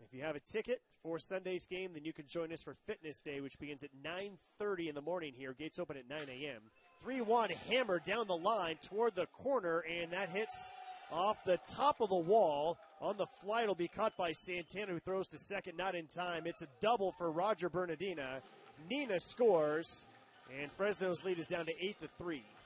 If you have a ticket for Sunday's game, then you can join us for Fitness Day, which begins at 9:30 in the morning here. Gates open at 9 a.m. 3-1 hammer down the line toward the corner, and that hits off the top of the wall. On the fly, it'll be caught by Santana, who throws to second, not in time. It's a double for Roger Bernardina. Nina scores, and Fresno's lead is down to 8-3.